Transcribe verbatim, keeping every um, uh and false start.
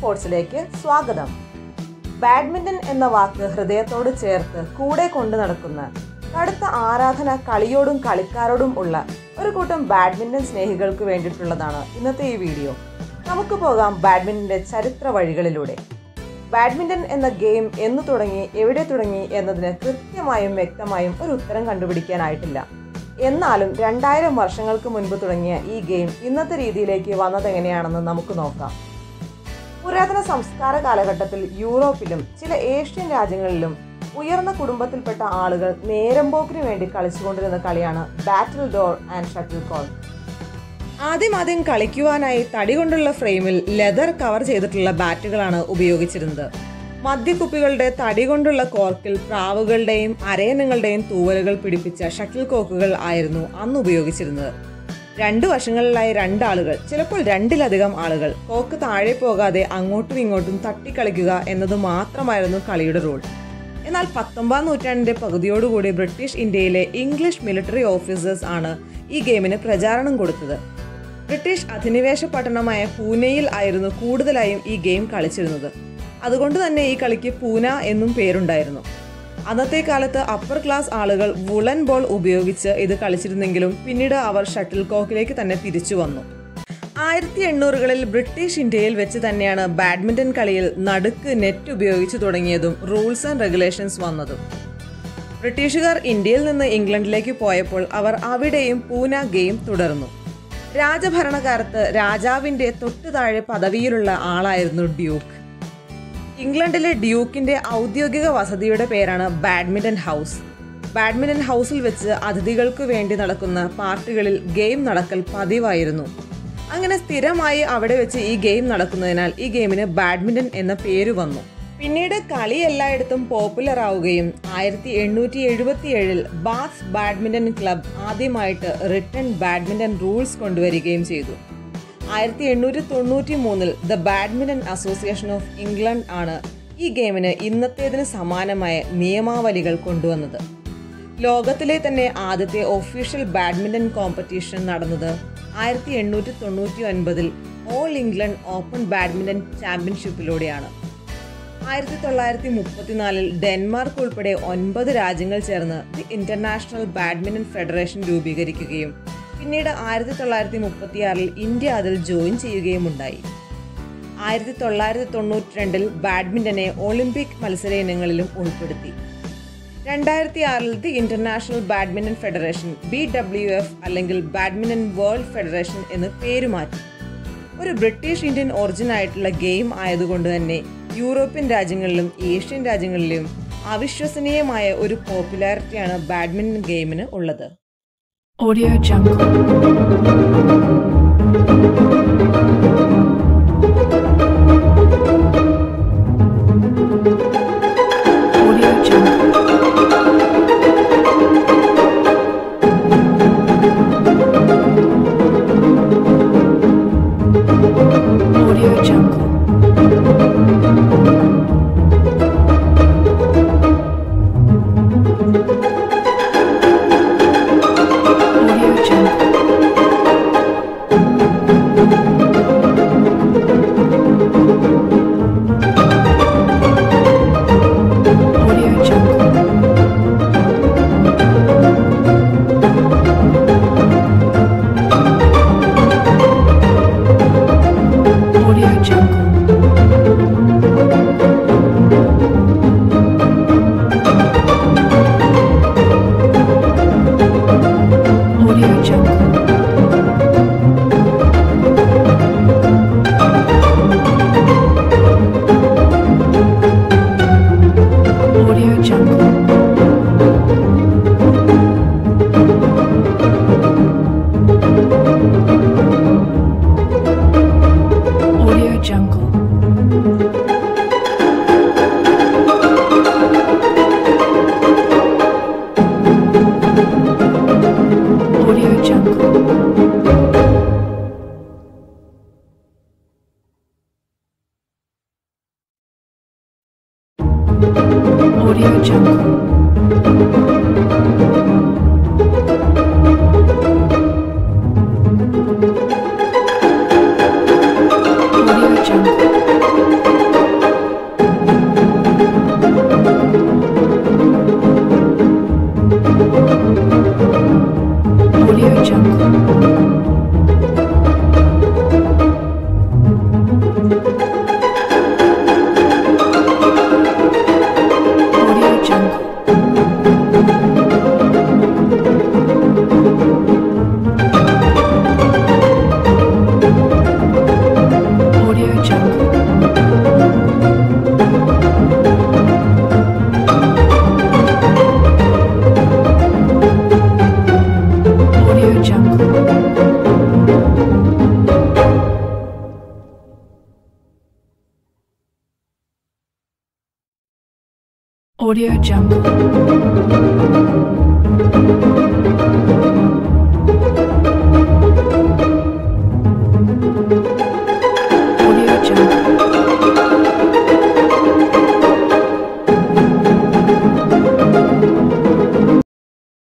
സ്പോർട്സിലേക്ക് സ്വാഗതം. ബാഡ്മിന്റൺ എന്ന വാക്ക് ഹൃദയത്തോട് ചേർത്ത് കൂടെ കൊണ്ടു നടക്കുന്ന കടുത്ത ആരാധന കളിയോടും കളിക്കാരോടും ഉള്ള ഒരു കൂട്ടം ബാഡ്മിന്റൺ സ്നേഹികൾക്ക് വേണ്ടിയിട്ടുള്ളതാണ് ഇന്നത്തെ ഈ വീഡിയോ. നമുക്ക് പോകാം ബാഡ്മിന്റന്റെ ചരിത്ര വഴികളിലൂടെ. ബാഡ്മിന്റൺ എന്ന ഗെയിം എന്ന് തുടങ്ങി, എവിടെ തുടങ്ങി എന്നതിന് കൃത്യമായും വ്യക്തമായും ഒരു ഉത്തരം കണ്ടുപിടിക്കാനായിട്ടില്ല. എന്നാലും രണ്ടായിരം വർഷങ്ങൾക്ക് മുൻപ് തുടങ്ങിയ ഈ ഗെയിം ഇന്നത്തെ രീതിയിലേക്ക് വന്നതെങ്ങനെയാണെന്ന് നമുക്ക് നോക്കാം. പുരാതന സംസ്കാര കാലഘട്ടത്തിൽ യൂറോപ്പിലും ചില ഏഷ്യൻ രാജ്യങ്ങളിലും ഉയർന്ന കുടുംബത്തിൽപ്പെട്ട ആളുകൾ നേരമ്പോക്കിന് വേണ്ടി കളിച്ചുകൊണ്ടിരുന്ന കളിയാണ് battledore and shuttle cork. ആദ്യം ആദ്യം കളിക്കുവാനായി തടി കൊണ്ടുള്ള ഫ്രെയിമിൽ ലെതർ കവർ ചെയ്തിട്ടുള്ള ബാറ്റുകളാണ് ഉപയോഗിച്ചിരുന്നത്. മദ്യക്കുപ്പികളുടെ തടി കൊണ്ടുള്ള കോർക്കിൽ പ്രാവുകളുടെയും അരയന്നങ്ങളുടെയും തൂവലുകൾ പിടിപ്പിച്ച ഷട്ടിൽ കോക്കുകൾ ആയിരുന്നു അന്ന് ഉപയോഗിച്ചിരുന്നത്. രണ്ടു വശങ്ങളിലായി രണ്ടാളുകൾ, ചിലപ്പോൾ രണ്ടിലധികം ആളുകൾ കോക്ക് താഴെ പോകാതെ അങ്ങോട്ടും ഇങ്ങോട്ടും തട്ടിക്കളിക്കുക എന്നത് മാത്രമായിരുന്നു കളിയുടെ റൂൾ. എന്നാൽ പത്തൊമ്പതാം നൂറ്റാണ്ടിന്റെ പകുതിയോടുകൂടി ബ്രിട്ടീഷ് ഇന്ത്യയിലെ ഇംഗ്ലീഷ് മിലിറ്ററി ഓഫീസേഴ്സ് ആണ് ഈ ഗെയിമിന് പ്രചാരണം കൊടുത്തത്. ബ്രിട്ടീഷ് അധിനിവേശ പട്ടണമായ പൂനെയിൽ ആയിരുന്നു കൂടുതലായും ഈ ഗെയിം കളിച്ചിരുന്നത്. അതുകൊണ്ട് തന്നെ ഈ കളിക്ക് പൂന എന്നും പേരുണ്ടായിരുന്നു. അന്നത്തെ കാലത്ത് അപ്പർ ക്ലാസ് ആളുകൾ വുളൻ ബോൾ ഉപയോഗിച്ച് ഇത് കളിച്ചിരുന്നെങ്കിലും പിന്നീട് അവർ ഷട്ടിൽ കോക്കിലേക്ക് തന്നെ തിരിച്ചു വന്നു. ആയിരത്തി എണ്ണൂറുകളിൽ ബ്രിട്ടീഷ് ഇന്ത്യയിൽ വെച്ച് തന്നെയാണ് ബാഡ്മിന്റൺ കളിയിൽ നടുക്ക് നെറ്റ് ഉപയോഗിച്ച് തുടങ്ങിയതും റൂൾസ് ആൻഡ് റെഗുലേഷൻസ് വന്നതും. ബ്രിട്ടീഷുകാർ ഇന്ത്യയിൽ നിന്ന് ഇംഗ്ലണ്ടിലേക്ക് പോയപ്പോൾ അവർ അവിടെയും പൂന ഗെയിം തുടർന്നു. രാജഭരണകാലത്ത് രാജാവിന്റെ തൊട്ടു താഴെ പദവിയിലുള്ള ആളായിരുന്നു ഡ്യൂക്ക്. ഇംഗ്ലണ്ടിലെ ഡ്യൂക്കിന്റെ ഔദ്യോഗിക വസതിയുടെ പേരാണ് ബാഡ്മിന്റൺ ഹൗസ്. ബാഡ്മിന്റൺ ഹൗസിൽ വെച്ച് അതിഥികൾക്ക് വേണ്ടി നടക്കുന്ന പാർട്ടികളിൽ ഗെയിം നടക്കൽ പതിവായിരുന്നു. അങ്ങനെ സ്ഥിരമായി അവിടെ വെച്ച് ഈ ഗെയിം നടക്കുന്നതിനാൽ ഈ ഗെയിമിന് ബാഡ്മിന്റൺ എന്ന പേര് വന്നു. പിന്നീട് കളി എല്ലായിടത്തും പോപ്പുലർ ആവുകയും ആയിരത്തി എണ്ണൂറ്റി എഴുപത്തി ഏഴിൽ ബാത്ത് ബാഡ്മിന്റൺ ക്ലബ് ആദ്യമായിട്ട് റിട്ടൺ ബാഡ്മിന്റൺ റൂൾസ് കൊണ്ടുവരികയും ചെയ്തു. ആയിരത്തി എണ്ണൂറ്റി തൊണ്ണൂറ്റി മൂന്നിൽ the badminton association of England ആണ് ഈ ഗെയിമിന് ഇന്നത്തേതിന് സമാനമായ നിയമാവലികൾ കൊണ്ടുവന്നത്. ലോകത്തിലെ തന്നെ ആദ്യത്തെ ഒഫീഷ്യൽ ബാഡ്മിന്റൺ കോമ്പറ്റീഷൻ നടന്നത് ആയിരത്തി എണ്ണൂറ്റി തൊണ്ണൂറ്റി ഒൻപതിൽ ഓൾ ഇംഗ്ലണ്ട് ഓപ്പൺ ബാഡ്മിന്റൺ ചാമ്പ്യൻഷിപ്പിലൂടെയാണ്. ആയിരത്തി തൊള്ളായിരത്തി മുപ്പത്തിനാലിൽ ഡെൻമാർക്ക് ഉൾപ്പെടെ ഒൻപത് രാജ്യങ്ങൾ ചേർന്ന് ദി ഇന്റർനാഷണൽ ബാഡ്മിന്റൺ ഫെഡറേഷൻ രൂപീകരിക്കുകയും പിന്നീട് ആയിരത്തി തൊള്ളായിരത്തി മുപ്പത്തിയാറിൽ ഇന്ത്യ അതിൽ ജോയിൻ ചെയ്യുകയും ഉണ്ടായി. ആയിരത്തി തൊള്ളായിരത്തി തൊണ്ണൂറ്റി രണ്ടിൽ ബാഡ്മിന്റനെ ഒളിമ്പിക് മത്സര ഇനങ്ങളിലും ഉൾപ്പെടുത്തി. രണ്ടായിരത്തി ആറിൽ the international badminton federation B W F അല്ലെങ്കിൽ ബാഡ്മിന്റൺ വേൾഡ് ഫെഡറേഷൻ എന്ന് പേരുമാറ്റി. ഒരു ബ്രിട്ടീഷ് ഇന്ത്യൻ ഒറിജിൻ ആയിട്ടുള്ള ഗെയിം ആയതുകൊണ്ട് തന്നെ യൂറോപ്യൻ രാജ്യങ്ങളിലും ഏഷ്യൻ രാജ്യങ്ങളിലും അവിശ്വസനീയമായ ഒരു പോപ്പുലാരിറ്റിയാണ് ബാഡ്മിന്റൺ ഗെയിമിന് ഉള്ളത്. Audio Jungle. Audio Jungle. Audio Jungle. Audio Jungle. Audio Jungle. Audio Jungle.